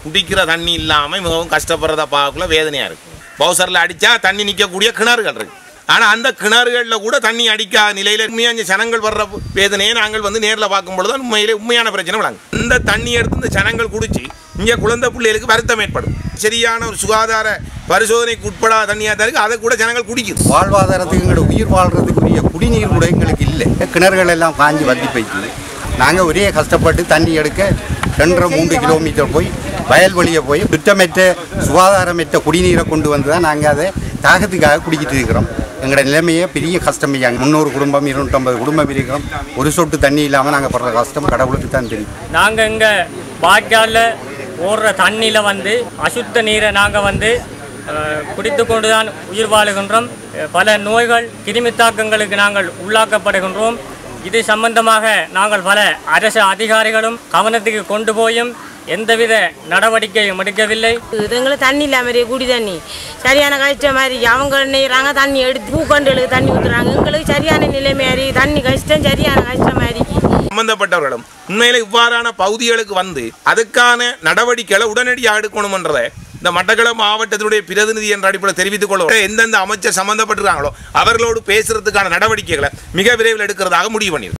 குடிக்கிற தண்ணி இல்லாமல் மிகவும் கஷ்டப்படுறத பார்க்கல வேதனையாக இருக்கும். பவுசரில் அடித்தா தண்ணி நிற்கக்கூடிய கிணறுகள் இருக்கு. ஆனால் அந்த கிணறுகளில் கூட தண்ணி அடிக்காத நிலையில் உண்மையாக ஜனங்கள் வர்ற வேதனையை நாங்கள் நேரில் பார்க்கும் பொழுது தான் உண்மையான பிரச்சனை விளங்கும். இந்த தண்ணி எடுத்து இந்த ஜனங்கள் குடிச்சு இங்கே குழந்தை பிள்ளைகளுக்கு வருத்தம் ஏற்படும். சரியான ஒரு சுகாதார பரிசோதனைக்கு உட்படாத தண்ணியாக தான் இருக்குது. அதை கூட ஜனங்கள் குடிக்குது. வாழ்வாதாரத்துக்கு எங்களோட உயிர் வாழ்கிறதுக்குரிய குடிநீர் கூட எங்களுக்கு இல்லை. கிணறுகள் எல்லாம் காஞ்சி வத்தி போயிடுது. நாங்கள் ஒரே கஷ்டப்பட்டு தண்ணி எடுக்க 2-3 கிலோமீட்டர் போய் வயல்வெளியை போய் சுத்தமற்ற சுகாதாரமற்ற குடிநீரை கொண்டு வந்து தான் நாங்கள் அதை தாகத்துக்காக குடிக்கிட்டு இருக்கிறோம். எங்களோட நிலைமையே பெரிய கஷ்டம். 300 குடும்பம் 250 குடும்பம் இருக்கிறோம். ஒரு சொட்டு தண்ணி இல்லாமல் நாங்கள் படுற கஷ்டம் கடவுளுக்கு தான் தெரியும். நாங்கள் இங்கே வாய்க்காலில் ஓடுற தண்ணியில் அசுத்த நீரை நாங்கள் குடித்து கொண்டு தான் உயிர் வாழுகின்றோம். பல நோய்கள் கிருமி தாக்கங்களுக்கு நாங்கள் உள்ளாக்கப்படுகின்றோம். இது சம்பந்தமாக நாங்கள் பல அரசு அதிகாரிகளும் கவனத்துக்கு கொண்டு போயும் எந்தவித நடவடிக்கையும் எடுக்கவில்லை. எங்களுக்கு தண்ணி இல்லாமல் குடி தண்ணி சரியான கஷ்டம் மாதிரி அவங்க நெய்கிறாங்க. தண்ணி எடுத்து பூக்கண்டுகளுக்கு தண்ணி ஊற்றுறாங்க. எங்களுக்கு சரியான நிலை மாதிரி தண்ணி கஷ்டம் சரியான கஷ்டம் மாதிரி. சம்பந்தப்பட்டவர்களும் உண்மையில இவ்வாறான பகுதிகளுக்கு அதுக்கான நடவடிக்கைகளை உடனடியாக எடுக்கணும்ன்றதை இந்த மட்டக்களப்பு மாவட்டத்தினுடைய பிரதிநிதி என்ற அடிப்படையில் தெரிவித்துக் கொள்ள எந்தெந்த அமைச்சர் சம்பந்தப்பட்டிருக்காங்களோ அவர்களோடு பேசுறதுக்கான நடவடிக்கைகளை மிக விரைவில் எடுக்கிறதாக முடிவு பண்ணியிருக்கு.